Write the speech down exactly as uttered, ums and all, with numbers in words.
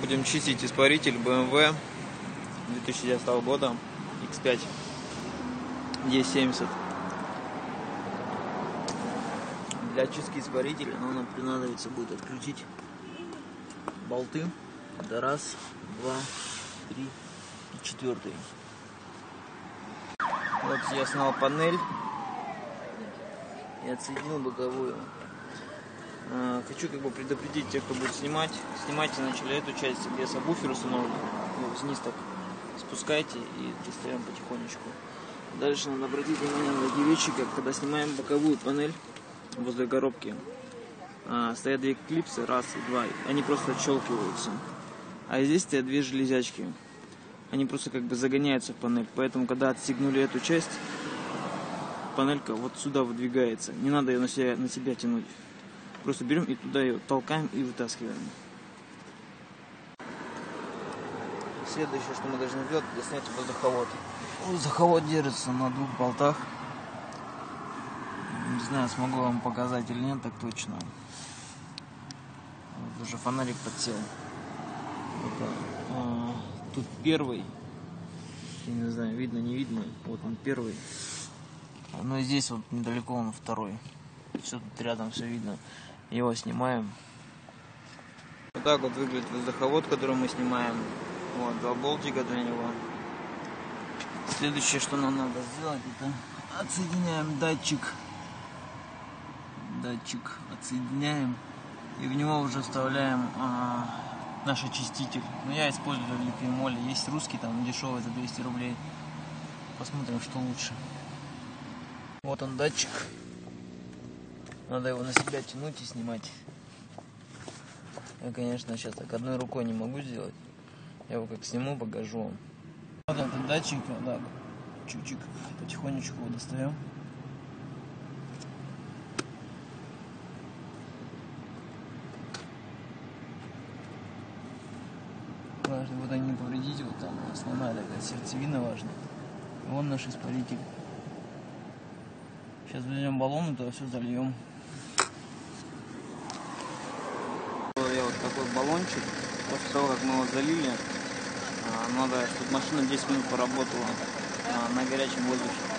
Будем чистить испаритель бэ эм вэ две тысячи девятнадцатого года икс пять е семьдесят. Для чистки испарителя нам понадобится будет открутить болты. Это раз, два, три и четвертый. Вот я снял панель и отсоединил боковую. Хочу как бы предупредить тех, кто будет снимать. Снимайте сначала эту часть, где сабвуфер установлен. Вниз так спускайте и достаем потихонечку. Дальше надо обратить внимание на такие вещи, как когда снимаем боковую панель возле коробки. Стоят две клипсы, раз и два. Они просто отщелкиваются. А здесь стоят две железячки. Они просто как бы загоняются в панель. Поэтому, когда отстегнули эту часть, панелька вот сюда выдвигается. Не надо ее на себя, на себя тянуть. Просто берем и туда ее толкаем и вытаскиваем. Следующее, что мы должны сделать, это снять воздуховод. Воздуховод держится на двух болтах. Не знаю, смогу вам показать или нет, так точно. Вот уже фонарик подсел. Это, а, тут первый. Я не знаю, видно, не видно. Вот он первый. Ну и здесь вот недалеко он второй. Все тут рядом, все видно. Его снимаем. Вот так вот выглядит воздуховод, который мы снимаем. Вот два болтика для него. Следующее, что нам надо сделать, это отсоединяем датчик. Датчик отсоединяем. И в него уже вставляем а, наш очиститель. Но я использую литий-моль. Есть русский, там дешевый за двести рублей. Посмотрим, что лучше. Вот он датчик. Надо его на себя тянуть и снимать. Я, конечно, сейчас так одной рукой не могу сделать. Я его как сниму, покажу вам. Вот этот датчик, вот так, чуть-чуть, потихонечку его достаем. Важно вот не повредить, вот там основная такая сердцевина важна. И вон наш испаритель. Сейчас возьмем баллон и туда все зальем. Я вот такой баллончик. После того, как мы его залили, надо, чтобы машина десять минут поработала на горячем воздухе.